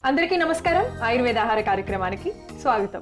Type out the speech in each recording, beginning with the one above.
అందరికీ నమస్కారం. ఆయుర్వేద ఆహార కార్యక్రమానికి స్వాగతం.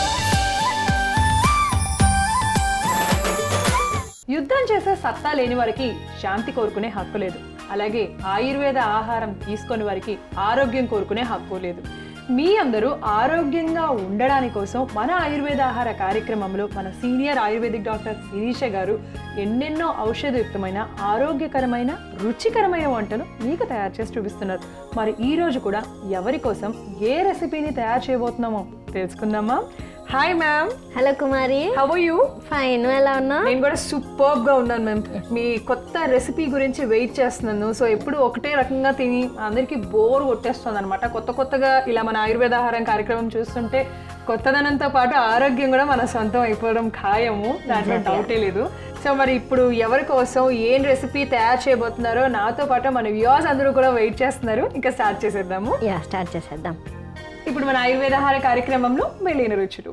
యుద్ధం చేసే సత్తా లేని వారికి శాంతి కోరుకునే హక్కు లేదు. అలాగే ఆయుర్వేద ఆహారం తీసుకొని వారికి ఆరోగ్యం కోరుకునే హక్కు లేదు. మీ అందరూ ఆరోగ్యంగా ఉండడానికి కోసం మన ఆయుర్వేద ఆహార కార్యక్రమంలో మన సీనియర్ ఆయుర్వేదిక్ డాక్టర్ శిరీష గారు ఎన్నెన్నో ఔషధయుక్తమైన ఆరోగ్యకరమైన రుచికరమైన వంటలు మీకు తయారు చేసి చూపిస్తున్నారు. మరి ఈ రోజు కూడా ఎవరి కోసం ఏ రెసిపీని తయారు చేయబోతున్నామో తెలుసుకుందామా? Hi ma'am. Hello Kumari, how are you? Fine. నువ్వు ఎలా ఉన్నా? నేను కూడా సూపర్బ్ గా ఉన్నాను మ్యామ్. మీ కొత్త రెసిపీ గురించి వెయిట్ చేస్తున్నాను. సో ఎప్పుడు ఒకటే రకంగా తిని అందరికీ బోర్ కొట్టేస్తుంది అనమాట. కొత్తగా ఇలా మన ఆయుర్వేద ఆహారం కార్యక్రమం చూస్తుంటే కొత్తదనంతో పాటు ఆరోగ్యం కూడా మన సొంతం అయిపోవడం ఖాయము, దాంట్లో డౌటే లేదు. సో మరి ఇప్పుడు ఎవరి కోసం ఏం రెసిపీ తయారు చేయబోతున్నారో నాతో పాటు మన వ్యూవర్స్ అందరూ కూడా వెయిట్ చేస్తున్నారు. ఇంకా స్టార్ట్ చేసేద్దాం. ఇప్పుడు మన ఆయుర్వేద ఆహార కార్యక్రమంలో మేలైన రుచులు.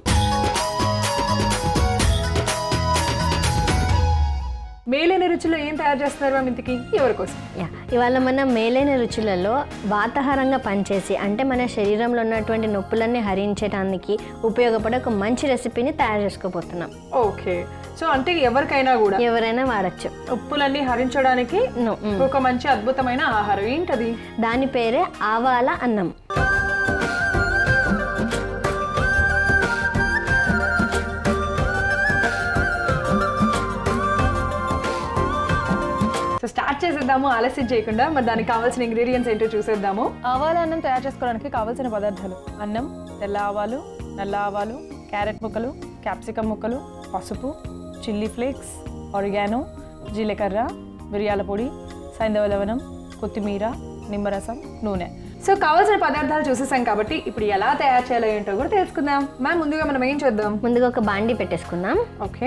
మేలైన రుచులు ఏం తయారు చేస్తున్నారు మ్యామ్ ఇంతకీ ఎవరి కోసం? ఇవాళ మన మేలైన రుచులలో వాతాహారంగా పనిచేసి అంటే మన శరీరంలో ఉన్నటువంటి నొప్పులన్నీ హరించడానికి ఉపయోగపడే ఒక మంచి రెసిపీని తయారు చేసుకోబోతున్నాం. ఓకే, సో అంటే ఎవరైనా వాడచ్చు. ఉప్పులన్నీ హరించడానికి ఒక మంచి అద్భుతమైన ఆహారం. ఏంటది? దాని పేరే ఆవాల అన్నం. సో స్టార్ట్ చేసేద్దాము ఆలస్యం చేయకుండా. మరి దానికి కావాల్సిన ఇంగ్రీడియంట్స్ ఏంటో చూసేద్దాము. ఆవాల అన్నం తయారు చేసుకోవడానికి కావాల్సిన పదార్థాలు: అన్నం, తెల్ల ఆవాలు, నల్ల ఆవాలు, క్యారెట్ ముక్కలు, క్యాప్సికమ్ ముక్కలు, పసుపు, చిల్లీ ఫ్లేక్స్, ఆరిగానో, జీలకర్ర, మిరియాల పొడి, సైంధవ లవణం, కొత్తిమీర, నిమ్మరసం, నూనె. సో కావాల్సిన పదార్థాలు చూసేసాం కాబట్టి ఇప్పుడు ఎలా తయారు చేయాలో ఏంటో కూడా తెలుసుకుందాం. మ్యామ్ ముందుగా మనం ఏం చేద్దాం? ముందుగా ఒక బాండి పెట్టేసుకుందాం. ఓకే,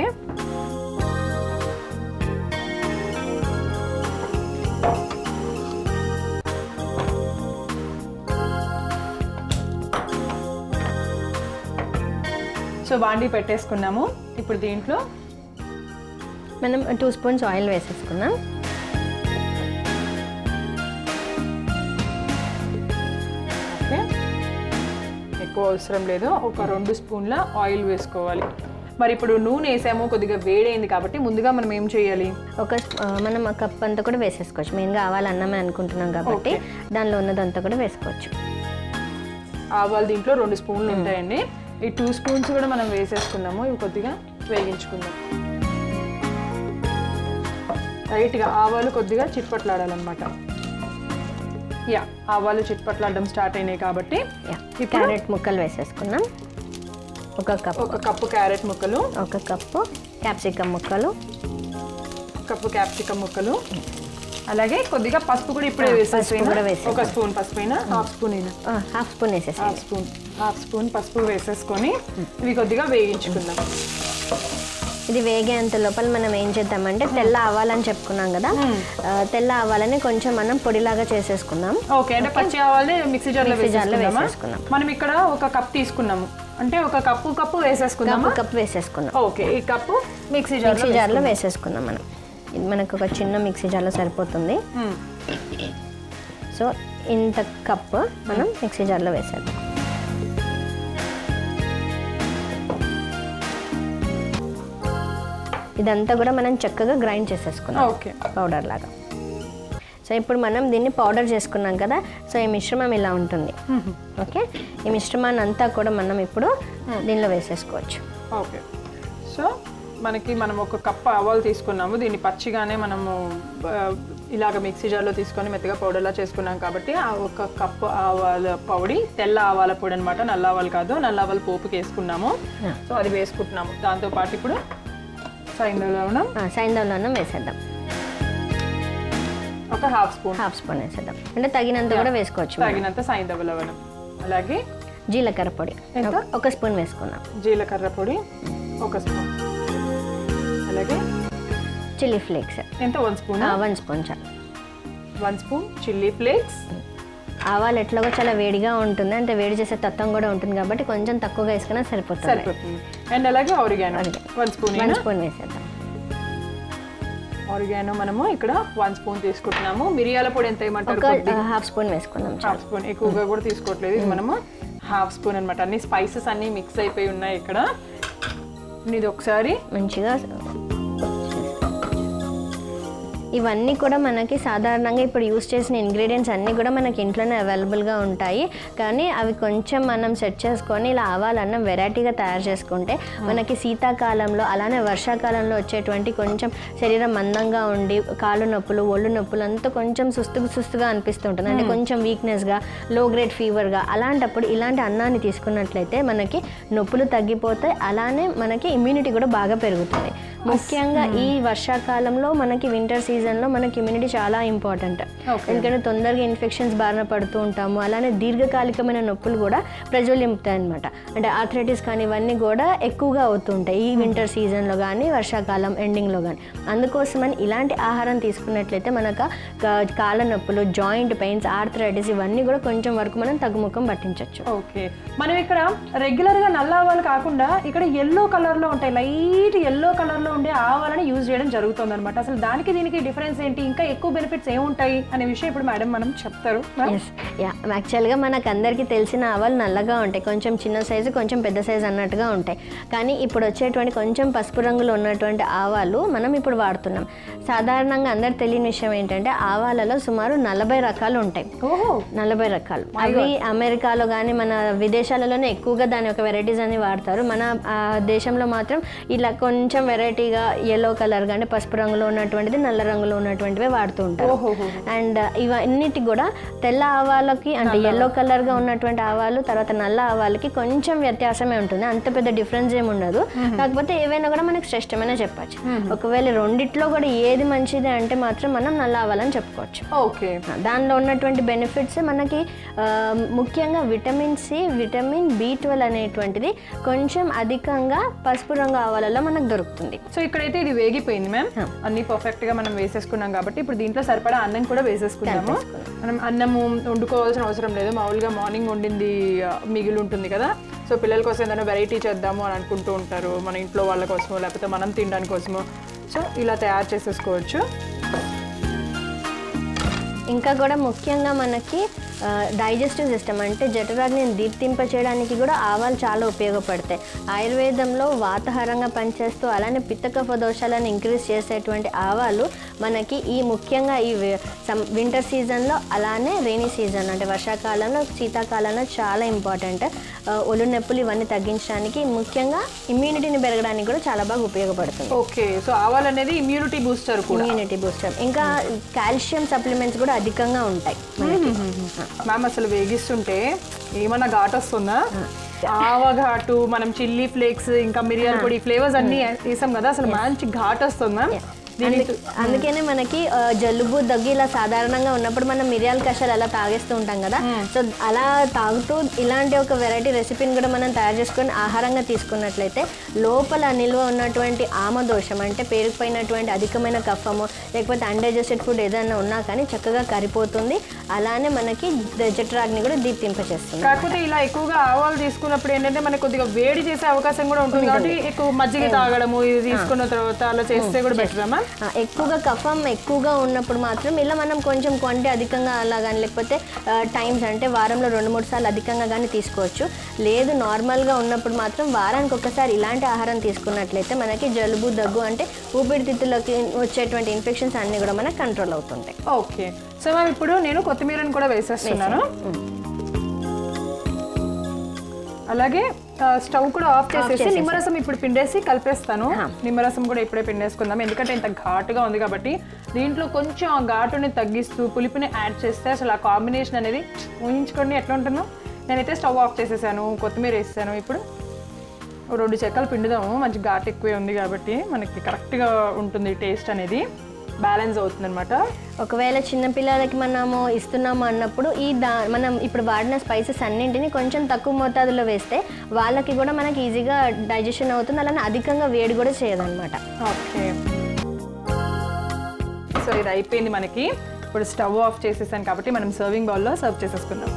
సో బాండి పెట్టేసుకున్నాము. ఇప్పుడు దీంట్లో మనం 2 స్పూన్స్ ఆయిల్ వేసేసుకున్నాం. ఓకే, ఎక్కువ అవసరం లేదు, ఒక 2 స్పూన్ల ఆయిల్ వేసుకోవాలి. మరి ఇప్పుడు నూనె వేసాము, కొద్దిగా వేడైంది కాబట్టి ముందుగా మనం ఏం చేయాలి? మనం ఆ కప్ అంతా కూడా వేసేసుకోవచ్చు. మెయిన్గా ఆవాలు అన్నమే అనుకుంటున్నాం కాబట్టి దానిలో ఉన్నదంతా కూడా వేసుకోవచ్చు. ఆవాలు దీంట్లో 2 స్పూన్లు ఉంటాయండి. ఈ 2 స్పూన్స్ కూడా మనం వేసేసుకున్నాము. ఇవి కొద్దిగా వేగించుకుందాం. లైట్గా ఆవాలు కొద్దిగా చిట్పట్లాడాలన్నమాట. ఆవాలు చిట్పట్లాడడం స్టార్ట్ అయినాయి కాబట్టి క్యారెట్ ముక్కలు వేసేసుకున్నాం. ఒక కప్పు క్యారెట్ ముక్కలు, ఒక కప్పు క్యాప్సికమ్ ముక్కలు, అలాగే కొద్దిగా పసుపు కూడా ఇప్పుడే వేసేసి ఒక స్పూన్ పసుపు అయినా హాఫ్ స్పూన్ పసుపు వేసేసుకొని ఇవి కొద్దిగా వేగించుకుందాం. ఇది వేగేంత లోపల మనం ఏం చేద్దామంటే తెల్ల ఆవాలని చెప్పుకున్నాం కదా, తెల్ల ఆవాలని కొంచెం మనం పొడిలాగా చేసేసుకుందాం. ఓకే, అంటే పచ్చి ఆవాలని మిక్సీ జార్లో వేసేసుకున్నాం. మనం ఇక్కడ ఒక కప్ తీసుకున్నాము అంటే ఒక కప్పు వేసేసుకున్నాం. ఓకే, ఈ కప్పు మిక్సీ జార్లో వేసేసుకున్నాం. మనకు ఒక చిన్న మిక్సీ జార్లో సరిపోతుంది. సో ఇంత కప్పు మనం మిక్సీ జార్లో వేసేద్దాం. ఇదంతా కూడా మనం చక్కగా గ్రైండ్ చేసేసుకున్నాం. ఓకే, పౌడర్ లాగా. సో ఇప్పుడు మనం దీన్ని పౌడర్ చేసుకున్నాం కదా, సో ఈ మిశ్రమం ఇలా ఉంటుంది. ఓకే, ఈ మిశ్రమాన్ని అంతా కూడా మనం ఇప్పుడు దీనిలో వేసేసుకోవచ్చు. ఓకే, సో మనం ఒక కప్పు ఆవాలు తీసుకున్నాము. దీన్ని పచ్చిగానే మనము ఇలాగ మిక్సీ జార్లో తీసుకొని మెత్తగా పౌడర్లా చేసుకున్నాం కాబట్టి ఆ ఒక కప్పు ఆవాల పొడి, తెల్ల ఆవాల పొడి అనమాట, నల్ల ఆవాలు కాదు. నల్ల ఆవాల పోపుకి వేసుకున్నాము. సో అది వేసుకుంటున్నాము. దాంతోపాటు ఇప్పుడు సైంధవ లవణం వేసేద్దాం. ఒక హాఫ్ స్పూన్ వేసేద్దాం. అంటే తగినంత కూడా వేసుకోవచ్చు. తగినంత సైంధవ లవణం, అలాగే జీలకర్ర పొడి ఒక స్పూన్ వేసుకున్నాం. జీలకర్ర పొడి ఒక స్పూన్, అలాగే చిల్లీ ఫ్లేక్స్ ఎంత? 1 స్పూన్. 1 స్పూన్ చాలు. 1 స్పూన్ చిల్లీ ఫ్లేక్స్. ఆవాలు ఎట్లాగో చాలా వేడిగా ఉంటుంది, అంటే వేడి చేసే తత్వం కూడా ఉంటుంది కాబట్టి కొంచెం తక్కువగా వేసుకున్నా సరిపోతుంది. అండ్ అలాగే ఆరిగానో 1 స్పూన్ వేసేద్దాం. ఆరిగానో మనము ఇక్కడ 1 స్పూన్ తీసుకుంటున్నాము. మిరియాల పొడి ఎంత వేయమంటారు? హాఫ్ స్పూన్ వేసుకుందాం. హాఫ్ స్పూన్, ఎక్కువగా కూడా తీసుకోవట్లేదు. ఇది మనము హాఫ్ స్పూన్ అనమాట. అన్ని స్పైసెస్ అన్ని మిక్స్ అయిపోయి ఉన్నాయి ఇక్కడ. ఇది ఒకసారి మంచిగా ఇవన్నీ కూడా మనకి సాధారణంగా ఇప్పుడు యూస్ చేసిన ఇంగ్రీడియంట్స్ అన్నీ కూడా మనకి ఇంట్లోనే అవైలబుల్గా ఉంటాయి. కానీ అవి కొంచెం మనం సెట్ చేసుకొని ఇలా ఆవాలన్నం వెరైటీగా తయారు చేసుకుంటే మనకి శీతాకాలంలో అలానే వర్షాకాలంలో వచ్చేటువంటి కొంచెం శరీరం మందంగా ఉండి కాళ్ళు నొప్పులు ఒళ్ళు నొప్పులు అంతా కొంచెం సుస్తుగా అనిపిస్తుంటుంది, అంటే కొంచెం వీక్నెస్గా లో గ్రేడ్ ఫీవర్గా, అలాంటప్పుడు ఇలాంటి అన్నాన్ని తీసుకున్నట్లయితే మనకి నొప్పులు తగ్గిపోతాయి, అలానే మనకి ఇమ్యూనిటీ కూడా బాగా పెరుగుతుంది. ముఖ్యంగా ఈ వర్షాకాలంలో మనకి వింటర్ సీజన్లో మనకి ఇమ్యూనిటీ చాలా ఇంపార్టెంట్. ఎందుకంటే తొందరగా ఇన్ఫెక్షన్స్ బారిన పడుతూ ఉంటాము, అలానే దీర్ఘకాలికమైన నొప్పులు కూడా ప్రజ్వలింపుతాయి అనమాట. అంటే ఆర్థరైటిస్ కానీ ఇవన్నీ కూడా ఎక్కువగా అవుతూ ఉంటాయి ఈ వింటర్ సీజన్లో కానీ వర్షాకాలం ఎండింగ్లో కానీ. అందుకోసమని ఇలాంటి ఆహారం తీసుకున్నట్లయితే మనకు కాళ్ళ నొప్పులు, జాయింట్ పెయిన్స్, ఆర్థరైటిస్ ఇవన్నీ కూడా కొంచెం వరకు మనం తగ్గుముఖం పట్టించవచ్చు. ఓకే, మనం ఇక్కడ రెగ్యులర్గా నల్ల ఆవాలు కాకుండా ఇక్కడ ఎల్లో కలర్లో ఉంటాయి, లైట్ ఎల్లో కలర్లో ఉండే ఆవాలని యూజ్ చేయడం జరుగుతుంది అనమాట. అసలు దానికి దీనికి డిఫరెన్స్ ఏంటి, ఇంకా ఎక్కువ బెనిఫిట్స్ ఏముంటాయి అనే విషయం ఇప్పుడు మేడం మనం చెప్తారు. యాక్చువల్గా మనకు అందరికీ తెలిసిన ఆవాలు నల్లగా ఉంటాయి, కొంచెం చిన్న సైజు కొంచెం పెద్ద సైజు అన్నట్టుగా ఉంటాయి. కానీ ఇప్పుడు వచ్చేటువంటి కొంచెం పసుపు రంగులో ఉన్నటువంటి ఆవాలు మనం ఇప్పుడు వాడుతున్నాం. సాధారణంగా అందరు తెలియని విషయం ఏంటంటే ఆవాలలో సుమారు 40 రకాలు ఉంటాయి. 40 రకాలు. అవి అమెరికాలో కానీ మన విదేశాలలోనే ఎక్కువగా దాని యొక్క వెరైటీస్ అని వాడతారు. మన దేశంలో మాత్రం ఇలా కొంచెం వెరైటీగా ఎల్లో కలర్ కానీ పసుపు రంగులో ఉన్నటువంటిది, నల్ల రంగులో ఉన్నటువంటివే వాడుతూ ఉంటారు. అండ్ ఇవన్నిటి కూడా తెల్ల ఆవాలకి అంటే ఎల్లో కలర్గా ఉన్నటువంటి ఆవాలు తర్వాత నల్ల ఆవాలకి కొంచెం వ్యత్యాసమే ఉంటుంది, అంత పెద్ద డిఫరెన్స్ ఏమి ఉండదు. కాకపోతే ఏవైనా కూడా మనకి శ్రేష్టమైన చెప్పచ్చు. ఒకవేళ రెండిట్లో కూడా ఏది మంచిది అంటే మాత్రం మనం నల్ల ఆవాలని చెప్పుకోవచ్చు. ఓకే, దానిలో ఉన్నటువంటి బెనిఫిట్స్ మనకి ముఖ్యంగా విటమిన్ సి, విటమిన్ B12 అనేటువంటిది కొంచెం అధికంగా పసుపు రంగు ఆవాలలో మనకు దొరుకుతుంది. సో ఇక్కడైతే ఇది వేగిపోయింది మ్యామ్, అన్ని పర్ఫెక్ట్ గా మనం వేసేసుకున్నాం కాబట్టి ఇప్పుడు దీంట్లో సరిపడా అన్నం కూడా వేసేసుకున్నాము. మనం అన్నము వండుకోవాల్సిన అవసరం లేదు, మామూలుగా మార్నింగ్ వండింది మిగిలి ఉంటుంది కదా. సో పిల్లల కోసం ఏదైనా వెరైటీ చేద్దాము అని అనుకుంటూ ఉంటారు, మన ఇంట్లో వాళ్ళ కోసమో లేకపోతే మనం తినడానికి కోసమో. సో ఇలా తయారు చేసేసుకోవచ్చు. ఇంకా కూడా ముఖ్యంగా మనకి డైజెస్టివ్ సిస్టమ్ అంటే జఠరాగ్నిని దీప్తింప చేయడానికి కూడా ఆవాలు చాలా ఉపయోగపడతాయి. ఆయుర్వేదంలో వాతాహారంగా పనిచేస్తూ అలానే పిత్తకఫ దోషాలను ఇంక్రీజ్ చేసేటువంటి ఆవాలు మనకి ఈ ముఖ్యంగా ఈ వింటర్ సీజన్లో అలానే రెయినీ సీజన్ అంటే వర్షాకాలంలో శీతాకాలంలో చాలా ఇంపార్టెంట్. ఒళ్ళు నొప్పులు ఇవన్నీ తగ్గించడానికి ముఖ్యంగా ఇమ్యూనిటీని పెరగడానికి కూడా చాలా బాగా ఉపయోగపడుతుంది. ఓకే, సో ఆవాలు అనేది ఇమ్యూనిటీ బూస్టర్. ఇంకా కాల్షియం సప్లిమెంట్స్ కూడా అధికంగా ఉంటాయి. మ్యామ్ అసలు వేగిస్తుంటే ఏమన్నా ఘాట్ వస్తుందా? ఆవ ఘాటు, మనం చిల్లీ ఫ్లేక్స్ ఇంకా మిరియాల పొడి ఫ్లేవర్స్ అన్ని వేసాం కదా, అసలు మంచి ఘాట్ వస్తుందా? అందుకనే మనకి జలుబు దగ్గు ఇలా సాధారణంగా ఉన్నప్పుడు మనం మిరియాల కషాయాలు అలా తాగేస్తూ ఉంటాం కదా. సో అలా తాగుతూ ఇలాంటి ఒక వెరైటీ రెసిపీని కూడా మనం తయారు చేసుకొని ఆహారంగా తీసుకున్నట్లయితే లోపల నిల్వ ఉన్నటువంటి ఆమదోషం అంటే పేరుకుపోయినటువంటి అధికమైన కఫము లేకపోతే అన్డైజెస్టెడ్ ఫుడ్ ఏదైనా ఉన్నా కానీ చక్కగా కరిపోతుంది. అలానే మనకి జఠరాగ్ని కూడా దీప్తింపచేస్తుంది. కాకపోతే ఇలా ఎక్కువగా ఆవాలు తీసుకున్నప్పుడు ఏంటంటే మనకి కొద్దిగా వేడి చేసే అవకాశం కూడా ఉంటుంది కాబట్టి ఎక్కువ మజ్జిగ తాగడము ఇది తీసుకున్న తర్వాత అలా చేస్తే కూడా బెటర్. ఎక్కువగా కఫం ఎక్కువగా ఉన్నప్పుడు మాత్రం ఇలా మనం కొంచెం క్వాంటిటీ అధికంగా అలా కానీ లేకపోతే టైమ్స్ అంటే వారంలో 2-3 సార్లు అధికంగా కానీ తీసుకోవచ్చు. లేదు నార్మల్గా ఉన్నప్పుడు మాత్రం వారానికి ఒకసారి ఇలాంటి ఆహారం తీసుకున్నట్లయితే మనకి జలుబు దగ్గు అంటే ఊపిరితిత్తులకి వచ్చేటువంటి ఇన్ఫెక్షన్స్ అన్నీ కూడా మనకు కంట్రోల్ అవుతుంటాయి. ఓకే, సో మ్యామ్ ఇప్పుడు నేను కొత్తిమీరని కూడా వేసేస్తున్నాను. అలాగే స్టవ్ కూడా ఆఫ్ చేసేసి నిమ్మరసం ఇప్పుడు పిండేసి కలిపేస్తాను. నిమ్మరసం కూడా ఇప్పుడే పిండేసుకుందాం, ఎందుకంటే ఇంత ఘాటుగా ఉంది కాబట్టి దీంట్లో కొంచెం ఆ ఘాటుని తగ్గిస్తూ పులుపుని యాడ్ చేస్తే అసలు ఆ కాంబినేషన్ అనేది ఊహించుకోండి ఎట్లా ఉంటుందో. నేనైతే స్టవ్ ఆఫ్ చేసేసాను, కొత్తిమీర వేసాను. ఇప్పుడు 2 చెక్కలు పిండుదాము, మంచి ఘాటు ఎక్కువే ఉంది కాబట్టి మనకి కరెక్ట్గా ఉంటుంది, టేస్ట్ అనేది బ్యాలెన్స్ అవుతుంది అనమాట. ఒకవేళ చిన్నపిల్లలకి మనము ఇస్తున్నాము అన్నప్పుడు మనం ఇప్పుడు వాడిన స్పైసెస్ అన్నింటినీ కొంచెం తక్కువ మోతాదులో వేస్తే వాళ్ళకి కూడా మనకి ఈజీగా డైజెషన్ అవుతుంది, అలానే అధికంగా వేడి కూడా చేయదన్నమాట. ఓకే, సో ఇది అయిపోయింది మనకి. ఇప్పుడు స్టవ్ ఆఫ్ చేసేసాను కాబట్టి మనం సర్వింగ్ బౌల్లో సర్వ్ చేసేసుకుందాం.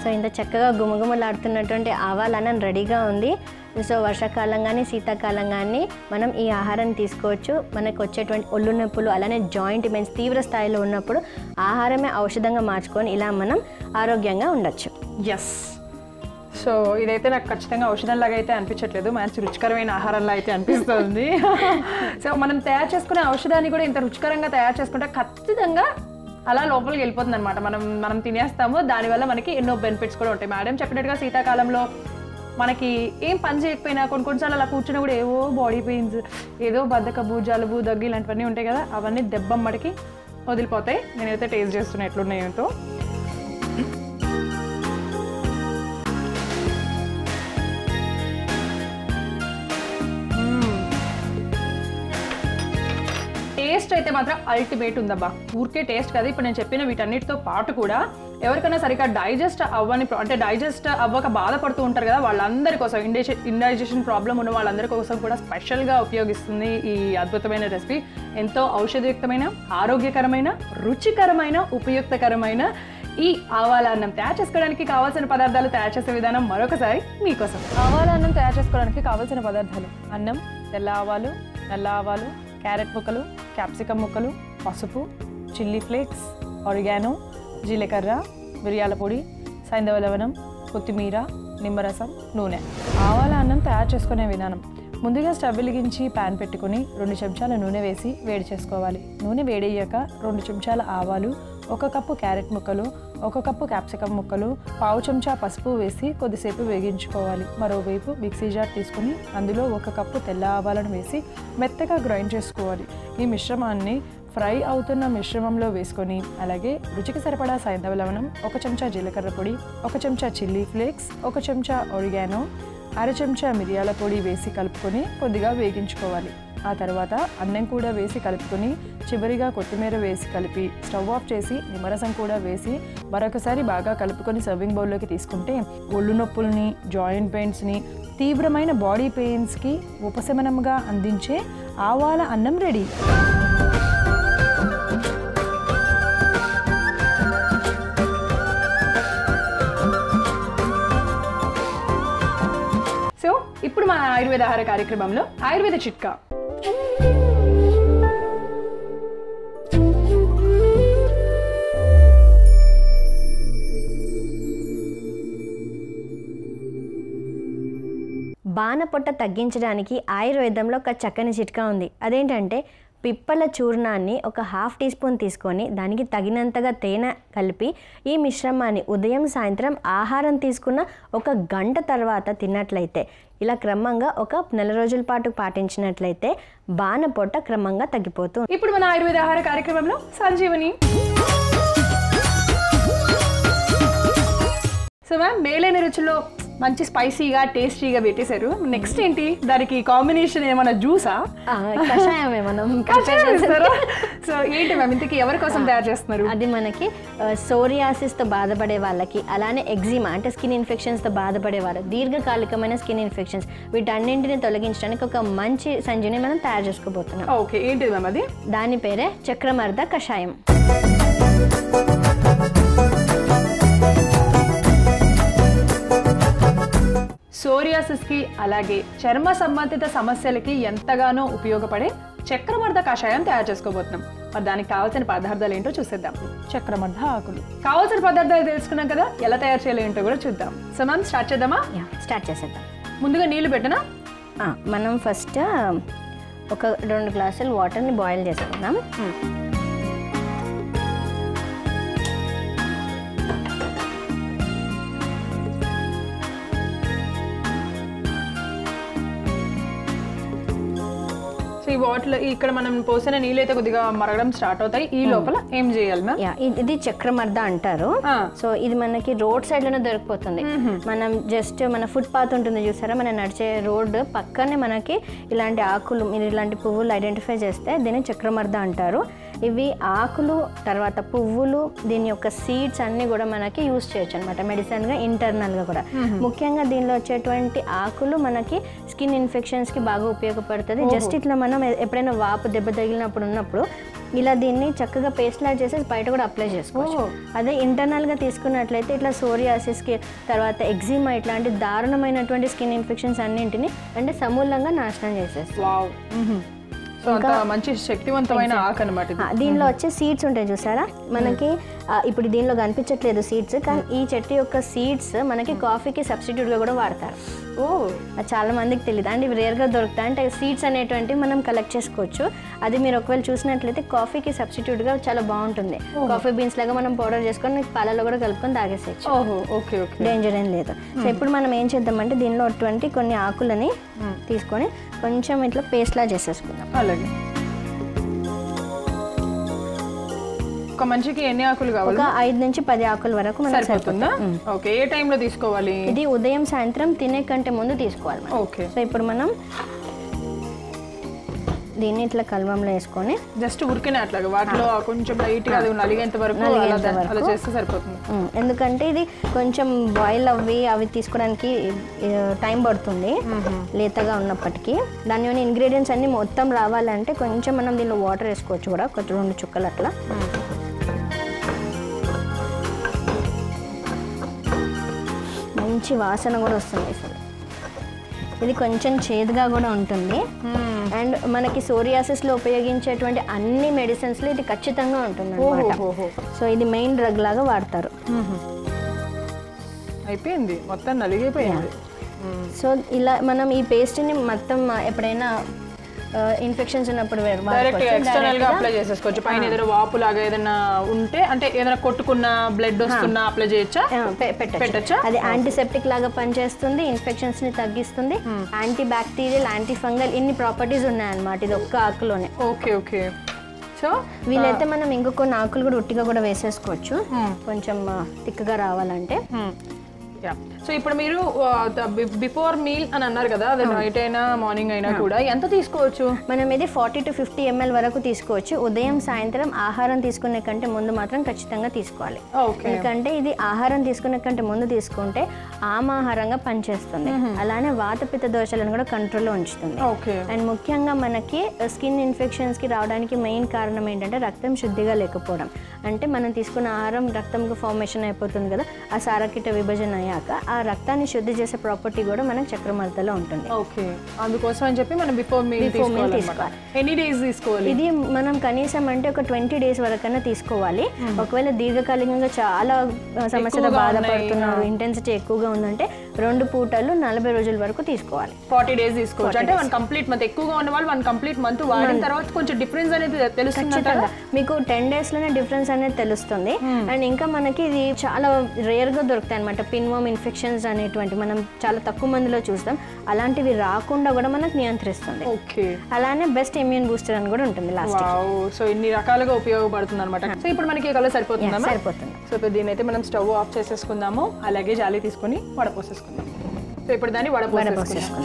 ఇంత చక్కగా గుమగుమలాడుతున్నటువంటి ఆవాలన్నం రెడీగా ఉంది. సో వర్షాకాలం కానీ శీతాకాలం కానీ మనం ఈ ఆహారాన్ని తీసుకోవచ్చు. మనకు వచ్చేటువంటి ఒళ్ళు నొప్పులు అలానే జాయింట్ పెయిన్స్ తీవ్ర స్థాయిలో ఉన్నప్పుడు ఆహారమే ఔషధంగా మార్చుకొని ఇలా మనం ఆరోగ్యంగా ఉండొచ్చు. ఎస్. సో ఇదైతే నాకు ఖచ్చితంగా ఔషధంలాగా అయితే అనిపించట్లేదు, మంచి రుచికరమైన ఆహారంలా అయితే అనిపిస్తుంది. సో మనం తయారు చేసుకునే ఔషధాన్ని కూడా ఇంత రుచికరంగా తయారు చేసుకుంటే ఖచ్చితంగా అలా లోపలికి వెళ్ళిపోతుంది అనమాట. మనం తినేస్తాము, దానివల్ల మనకి ఎన్నో బెనిఫిట్స్ కూడా ఉంటాయి. మేడం చెప్పినట్టుగా శీతాకాలంలో మనకి ఏం పని చేయకపోయినా కొన్నిసార్లు అలా కూర్చున్నా కూడా ఏవో బాడీ పెయిన్స్, ఏదో బద్దకబు, జలుబు, దగ్గు ఇలాంటివన్నీ ఉంటాయి కదా, అవన్నీ దెబ్బమ్మడికి వదిలిపోతాయి. నేనైతే టేస్ట్ చేస్తున్నా ఎట్లున్నాయంతో. టేస్ట్ అయితే మాత్రం అల్టిమేట్ ఉందబ్బా. ఊరికే టేస్ట్ కదా, ఇప్పుడు నేను చెప్పిన వీటన్నిటితో పాటు కూడా ఎవరికైనా సరిగ్గా డైజెస్ట్ అవ్వక బాధపడుతూ ఉంటారు కదా, వాళ్ళందరి కోసం ఇండైజెషన్ ప్రాబ్లం ఉన్న వాళ్ళందరి కోసం కూడా స్పెషల్గా ఉపయోగిస్తుంది ఈ అద్భుతమైన రెసిపీ. ఎంతో ఔషధయుక్తమైన, ఆరోగ్యకరమైన, రుచికరమైన, ఉపయుక్తకరమైన ఈ ఆవాల అన్నం తయారు చేసుకోవడానికి కావాల్సిన పదార్థాలు, తయారు చేసే విధానం మరొకసారి మీకోసం. ఆవాల అన్నం తయారు చేసుకోవడానికి కావాల్సిన పదార్థాలు: అన్నం, తెల్ల ఆవాలు, నల్ల ఆవాలు, క్యారెట్ ముక్కలు, క్యాప్సికమ్ ముక్కలు, పసుపు, చిల్లీ ఫ్లేక్స్, ఆరిగానో, జీలకర్ర, మిరియాల పొడి, సైంధవ లవణం, కొత్తిమీర, నిమ్మరసం, నూనె. ఆవాల అన్నం తయారు చేసుకునే విధానం: ముందుగా స్టవ్ వెలిగించి ప్యాన్ పెట్టుకుని 2 చెంచాల నూనె వేసి వేడి చేసుకోవాలి. నూనె వేడయ్యాక 2 చెంచాల ఆవాలు, 1 కప్పు క్యారెట్ ముక్కలు, 1 కప్పు క్యాప్సికమ్ ముక్కలు, పావు చెంచా పసుపు వేసి కొద్దిసేపు వేగించుకోవాలి. మరోవైపు మిక్సీ జార్ తీసుకుని అందులో 1 కప్పు తెల్ల ఆవాలను వేసి మెత్తగా గ్రైండ్ చేసుకోవాలి. ఈ మిశ్రమాన్ని ఫ్రై అవుతున్న మిశ్రమంలో వేసుకొని అలాగే రుచికి సరిపడా సైంధవ లవణం, 1 చెంచా జీలకర్ర పొడి, 1 చెంచా చిల్లీ ఫ్లేక్స్, 1 చెంచా ఆరిగానో, 1/2 చెంచా మిరియాల పొడి వేసి కలుపుకొని కొద్దిగా వేగించుకోవాలి. ఆ తర్వాత అన్నం కూడా వేసి కలుపుకొని చివరిగా కొత్తిమీర వేసి కలిపి స్టవ్ ఆఫ్ చేసి నిమ్మరసం కూడా వేసి మరొకసారి బాగా కలుపుకొని సర్వింగ్ బౌల్లోకి తీసుకుంటే ఒళ్ళు నొప్పుల్ని, జాయింట్ పెయిన్స్ని, తీవ్రమైన బాడీ పెయిన్స్కి ఉపశమనంగా అందించే ఆవాల అన్నం రెడీ. సో ఇప్పుడు మన ఆయుర్వేద ఆహార కార్యక్రమంలో ఆయుర్వేద చిట్కా. బాణపొట్ట తగ్గించడానికి ఆయుర్వేదంలో ఒక చక్కని చిట్కా ఉంది. అదేంటంటే పిప్పల చూర్ణాన్ని 1/2 టీ స్పూన్ తీసుకొని దానికి తగినంతగా తేనె కలిపి ఈ మిశ్రమాన్ని ఉదయం సాయంత్రం ఆహారం తీసుకున్న 1 గంట తర్వాత తిన్నట్లయితే, ఇలా క్రమంగా 1 నెల రోజుల పాటు పాటించినట్లయితే బాణపొట్ట క్రమంగా తగ్గిపోతుంది. ఇప్పుడు మన ఆయుర్వేద ఆహార కార్యక్రమంలో సంజీవని. సో మ్యామ్, మేలైన రుచిలో మంచి స్పైసీగా టేస్టీగా పెట్టేశారు. నెక్స్ట్ ఏంటి దానికి కాంబినేషన్? ఏమన్నా జ్యూసా? కషాయమే మనం. సో ఏంటి మ్యామ్, ఇంతకీ ఎవరి కోసం తయారు చేస్తున్నారు? అది మనకి సోరియాసిస్తో బాధపడే వాళ్ళకి, అలానే ఎగ్జిమా అంటే స్కిన్ ఇన్ఫెక్షన్స్తో బాధపడే వాళ్ళు, దీర్ఘకాలికమైన స్కిన్ ఇన్ఫెక్షన్స్, వీటన్నింటిని తొలగించడానికి ఒక మంచి సంజీవిని మనం తయారు చేసుకోబోతున్నాం. ఓకే, ఏంటిది మ్యామ్ అది? దాని పేరే చక్రమర్ద కషాయం. సోరియాసిస్కి అలాగే చర్మ సంబంధిత సమస్యలకి ఎంతగానో ఉపయోగపడే చక్రమర్ద కషాయం తయారు చేసుకోబోతున్నాం. మరి దానికి కావాల్సిన పదార్థాలు ఏంటో చూసేద్దాం. చక్రమర్ద ఆకులు. కావాల్సిన పదార్థాలు తెలుసుకున్నాం కదా, ఎలా తయారు చేయాలి ఏంటో కూడా చూద్దాం. సో మనం స్టార్ట్ చేద్దామా? స్టార్ట్ చేసేద్దాం. ముందుగా నీళ్లు పెట్టనా? మనం ఫస్ట్ ఒక 2 గ్లాసులు వాటర్ని బాయిల్ చేసుకుందాం. ఈ వాటర్ ఇక్కడ మనం పోసిన నీళ్ళు అయితే కొద్దిగా మరగడం స్టార్ట్ అవుతాయి. ఈ లోపల ఏం చేయాలి మ్యామ్? ఇది చక్రమర్ద అంటారు. సో ఇది మనకి రోడ్ సైడ్ లోనే దొరికిపోతుంది. మనం జస్ట్ మన ఫుట్ పాత్ ఉంటుంది చూసారా, మనం నడిచే రోడ్ పక్కనే మనకి ఇలాంటి ఆకులు, మీరు ఇలాంటి పువ్వులు ఐడెంటిఫై చేస్తే దీన్ని చక్రమర్ద అంటారు. ఇవి ఆకులు, తర్వాత పువ్వులు, దీని యొక్క సీడ్స్ అన్ని కూడా మనకి యూజ్ చేయొచ్చు అనమాట మెడిసిన్ గా, ఇంటర్నల్ గా కూడా. ముఖ్యంగా దీనిలో వచ్చేటువంటి ఆకులు మనకి స్కిన్ ఇన్ఫెక్షన్స్ కి బాగా ఉపయోగపడుతుంది. జస్ట్ ఇట్లా మనం ఎప్పుడైనా వాపు దెబ్బ తగిలినప్పుడు ఉన్నప్పుడు ఇలా దీన్ని చక్కగా పేస్ట్ లాగా చేసి బయట కూడా అప్లై చేసుకోవచ్చు. అదే ఇంటర్నల్గా తీసుకున్నట్లయితే ఇట్లా సోరియాసిస్కి తర్వాత ఎగ్జిమా ఇట్లాంటి దారుణమైనటువంటి స్కిన్ ఇన్ఫెక్షన్స్ అన్నింటినీ అంటే సమూలంగా నాశనం చేసేస్తాం. సో అంత మంచి శక్తివంతమైన ఆకు అన్నమాట. దీనిలో వచ్చే సీడ్స్ ఉంటాయి చూసారా మనకి, ఇప్పుడు దీనిలో కనిపించట్లేదు సీడ్స్, కానీ ఈ చెట్టు యొక్క సీడ్స్ మనకి కాఫీకి సబ్స్టిట్యూట్గా కూడా వాడతారు. చాలా మందికి తెలియదు అండ్ ఇవి రేర్గా దొరుకుతాయి. అంటే సీడ్స్ అనేటువంటివి మనం కలెక్ట్ చేసుకోవచ్చు. అది మీరు ఒకవేళ చూసినట్లయితే కాఫీకి సబ్స్టిట్యూట్గా చాలా బాగుంటుంది. కాఫీ బీన్స్ లాగా మనం పౌడర్ చేసుకొని పాలలో కూడా కలుపుకొని తాగేసేయచ్చు. డేంజర్ ఏం లేదు. సో ఇప్పుడు మనం ఏం చేద్దామంటే దీనిలో అటువంటి కొన్ని ఆకులని తీసుకొని కొంచెం ఇట్లా పేస్ట్ లా చేసేసుకుందాం. అలాగే ఒక మనిషికి ఎన్ని ఆకులు కావాలి? ఒక 5 నుంచి 10 ఆకుల వరకు మనకు సరిపోతుందా? ఓకే. ఏ టైంలో తీసుకోవాలి? ఇది ఉదయం సాయంత్రం తినే కంటే ముందు తీసుకోవాలి. ఓకే. సో ఇప్పుడు మనం దీన్ని ఇట్లా కల్వంలో వేసుకొని జస్ట్ ఉరికినే అట్లాగా వాటిలో కొంచెం లైట్గా అది నలిగేంత వరకు అలా చేస్తే సరిపోతుంది. ఎందుకంటే ఇది కొంచెం బాయిల్ అవి తీసుకోవడానికి టైం పడుతుంది లేతగా ఉన్నప్పటికీ. దానిలోని ఇంగ్రీడియంట్స్ అన్ని మొత్తం రావాలంటే కొంచెం మనం దీనిలో వాటర్ వేసుకోవచ్చు కూడా, ఒక 2 చుక్కలు అట్లా. మంచి వాసన కూడా వస్తుంది అసలు. ఇది కొంచెం చేదుగా కూడా ఉంటుంది అండ్ మనకి సోరియాసిస్లో ఉపయోగించేటువంటి అన్ని మెడిసిన్స్లో ఇది ఖచ్చితంగా ఉంటుంది అన్నమాట. సో ఇది మెయిన్ డ్రగ్ లాగా వాడతారు. అయిపోయింది, మొత్తం నలిగిపోయింది. సో ఇలా మనం ఈ పేస్ట్ని మొత్తం ఎప్పుడైనా ఇన్ఫెక్షన్స్ ఉన్నప్పుడు ఎక్స్టర్నల్ గా అప్లై చేసేసుకోవచ్చు. పైన ఏదైనా వాపు లాగా ఏదైనా ఉంటే అంటే ఏదైనా కొట్టుకున్న బ్లడ్ వస్తున్నా అప్లై చేయొచ్చా? పెట్టచ్చా? అది యాంటీసెప్టిక్ లాగా పనిచేస్తుంది, ఇన్ఫెక్షన్స్ ని తగ్గిస్తుంది, యాంటీ బ్యాక్టీరియల్, యాంటీ ఫంగల్ ఇన్ని ప్రాపర్టీస్ ఉన్నాయన్నమాట ఇది ఒక్క ఆకులోనే. Okay okay. సో వీలైతే మనం ఇంకో కొన్ని ఆకులు కూడా ఉట్టిగా కూడా వేసేసుకోవచ్చు కొంచెం థిక్గా రావాలంటే. సో ఇప్పుడు మీరు బిఫోర్ మీల్ అని అన్నారు కదా, అది నైట్ అయినా మార్నింగ్ అయినా కూడా ఎంత తీసుకోవచ్చు? మనం ఇది 40 to 50 ml వరకు తీసుకోవచ్చు. ఉదయం సాయంత్రం ఆహారం తీసుకునే కంటే ముందు మాత్రం ఖచ్చితంగా తీసుకోవాలి. ఎందుకంటే ఇది ఆహారం తీసుకునే కంటే ముందు తీసుకుంటే ఆమాహారంగా పనిచేస్తుంది, అలానే వాతపిత్త దోషాలను కూడా కంట్రోల్లో ఉంచుతుంది. అండ్ ముఖ్యంగా మనకి స్కిన్ ఇన్ఫెక్షన్స్ కి రావడానికి మెయిన్ కారణం ఏంటంటే రక్తం శుద్ధిగా లేకపోవడం. అంటే మనం తీసుకున్న ఆహారం రక్తంకు ఫార్మేషన్ అయిపోతుంది కదా, ఆ సారకీట విభజన అయ్యాక ఆ రక్తాన్ని శుద్ధి చేసే ప్రాపర్టీ కూడా మనకు చక్రమర్తలో ఉంటుంది. ఓకే, అందుకోసం అని చెప్పి మనం బిఫోర్ మీల్ తీసుకోవాలి. ఎన్ని డేస్ తీసుకోవాలి? ఇది మనం కనీసం అంటే ఒక 20 days వరకైనా తీసుకోవాలి. ఒకవేళ దీర్ఘకాలికంగా చాలా సమస్యతో బాధపడుతున్నారు, ఇంటెన్సిటీ ఎక్కువగా ఉందంటే 2 పూటలు 40 రోజుల వరకు తీసుకోవాలి. 40 days తీసుకోవచ్చు. అంటే 1 complete month ఎక్కువగా ఉన్న వాళ్ళు 1 complete month వాడిన తర్వాత కొంచెం డిఫరెన్స్ అనేది తెలుస్తుంది. మీకు 10 days లోనే డిఫరెన్స్ అనేది తెలుస్తుంది. అండ్ ఇంకా మనకి ఇది చాలా రేర్ గా దొరుకుతాయి అనమాట. పిన్వామ్ ఇన్ఫెక్షన్స్ అనేటువంటి మనం చాలా తక్కువ మందిలో చూస్తాం, అలాంటివి రాకుండా కూడా మనకు నియంత్రిస్తుంది. అలానే బెస్ట్ ఇమ్యూన్ బూస్టర్ అని కూడా ఉంటుంది లాస్ట్. సో ఇన్ని రకాలుగా ఉపయోగపడుతుంది అనమాట. సో ఇప్పుడు మనకి కలర్ సరిపోతుందా? సరిపోతుంది. సో ఇప్పుడు దీని అయితే మనం స్టవ్ ఆఫ్ చేసేసుకుందాము, అలాగే జాలి తీసుకొని వడపోసేసుకుందాం. సో ఇప్పుడు దాన్ని వడపోసేసుకుందాం.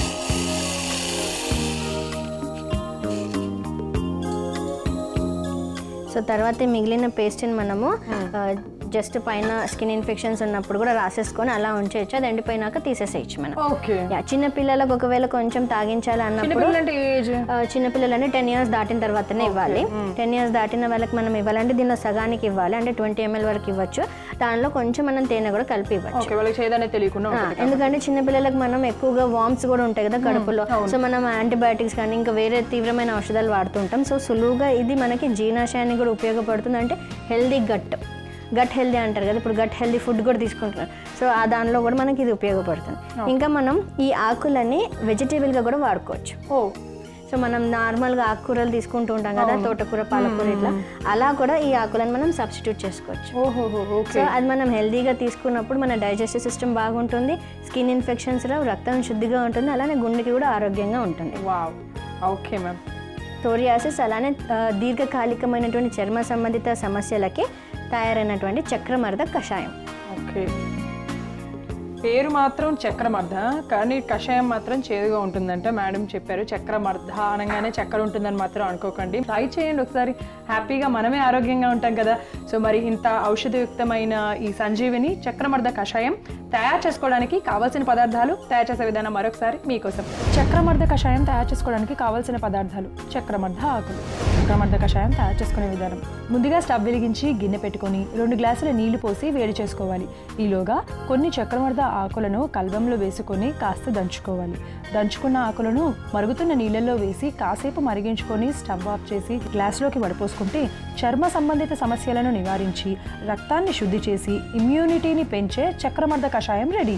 సో తర్వాత మిగిలిన పేస్ట్ని మనము జస్ట్ పైన స్కిన్ ఇన్ఫెక్షన్స్ ఉన్నప్పుడు కూడా రాసేసుకొని అలా ఉంచేయచ్చు. అది ఎండిపోయినాక తీసేసేయచ్చు మనం. చిన్న పిల్లలకు ఒకవేళ కొంచెం తాగించాలి అన్నప్పుడు, చిన్నపిల్లలు అంటే 10 years దాటిన తర్వాతనే ఇవ్వాలి. 10 years దాటిన వాళ్ళకి మనం ఇవ్వాలంటే దీనిలో సగానికి ఇవ్వాలి, అంటే 20 ml వరకు ఇవ్వచ్చు. దానిలో కొంచెం మనం తేనె కూడా కలిపి ఇవ్వచ్చు. ఎందుకంటే చిన్నపిల్లలకు మనం ఎక్కువగా వామ్స్ కూడా ఉంటాయి కదా కడుపులో, సో మనం యాంటీబయాటిక్స్ కానీ ఇంకా వేరే తీవ్రమైన ఔషధాలు వాడుతుంటాం. సో సులువుగా ఇది మనకి జీర్ణాశయానికి కూడా ఉపయోగపడుతుంది. అంటే హెల్దీ గట్ హెల్దీ అంటారు కదా, ఇప్పుడు గట్ హెల్దీ ఫుడ్ కూడా తీసుకుంటున్నారు. సో ఆ దానిలో కూడా మనకి ఇది ఉపయోగపడుతుంది. ఇంకా మనం ఈ ఆకులని వెజిటేబుల్గా కూడా వాడుకోవచ్చు. సో మనం నార్మల్గా ఆకుకూరలు తీసుకుంటూ ఉంటాం కదా, తోటకూర, పాలకూర, ఇట్లా అలా కూడా ఈ ఆకులను మనం సబ్స్టిట్యూట్ చేసుకోవచ్చు. సో అది మనం హెల్దీగా తీసుకున్నప్పుడు మన డైజెస్టివ్ సిస్టమ్ బాగుంటుంది, స్కిన్ ఇన్ఫెక్షన్స్ రావు, రక్తం శుద్ధిగా ఉంటుంది, అలానే గుండెకి కూడా ఆరోగ్యంగా ఉంటుంది. Okay ma'am. సోరియాసిస్ అలానే దీర్ఘకాలికమైనటువంటి చర్మ సంబంధిత సమస్యలకి తయారైనటువంటి చక్రమర్ద కషాయం. ఓకే, పేరు మాత్రం చక్రమర్ధ, కానీ కషాయం మాత్రం చేదుగా ఉంటుందంట. మేడం చెప్పారు చక్రమర్ధ అనగానే చక్కెర ఉంటుందని మాత్రం అనుకోకండి. ట్రై చేయండి ఒకసారి, హ్యాపీగా మనమే ఆరోగ్యంగా ఉంటాం కదా. సో మరి ఇంత ఔషధయుక్తమైన ఈ సంజీవిని చక్రమర్ధ కషాయం తయారు చేసుకోవడానికి కావాల్సిన పదార్థాలు, తయారు చేసే విధానం మరొకసారి మీకోసం. చక్రమర్ధ కషాయం తయారు చేసుకోవడానికి కావాల్సిన పదార్థాలు: చక్రమర్ధ ఆకులు. చక్రమర్ధ కషాయం తయారు చేసుకునే విధానం: ముందుగా స్టవ్ వెలిగించి గిన్నె పెట్టుకొని 2 గ్లాసుల నీళ్లు పోసి వేడి చేసుకోవాలి. ఈలోగా కొన్ని చక్రమర్ధ ఆకులను కల్బంలో వేసుకొని కాస్త దంచుకోవాలి. దంచుకున్న ఆకులను మరుగుతున్న నీళ్ళల్లో వేసి కాసేపు మరిగించుకొని స్టవ్ ఆఫ్ చేసి గ్లాసులోకి వడపోసుకుంటే చర్మ సంబంధిత సమస్యలను నివారించి రక్తాన్ని శుద్ధి చేసి ఇమ్యూనిటీని పెంచే చక్రమర్ధ కషాయం రెడీ.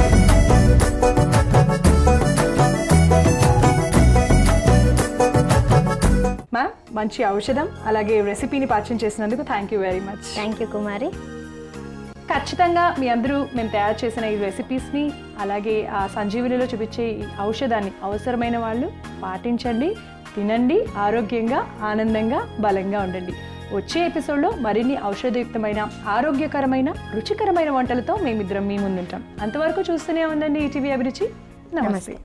మ్యామ్, మంచి ఔషధం అలాగే రెసిపీని పరిచయం చేసినందుకు thank you very much. Thank you Kumari. ఖచ్చితంగా మీ అందరూ మేము తయారు చేసిన ఈ రెసిపీస్ని అలాగే ఆ సంజీవినిలో చూపించే ఈ ఔషధాన్ని అవసరమైన వాళ్ళు పాటించండి, తినండి, ఆరోగ్యంగా ఆనందంగా బలంగా ఉండండి. వచ్చే ఎపిసోడ్లో మరిన్ని ఔషధయుక్తమైన ఆరోగ్యకరమైన రుచికరమైన వంటలతో మేమిద్దరం మీ ముందుంటాం. అంతవరకు చూస్తూనే ఉండండి ఈటీవీ అభిరుచి. నమస్తే.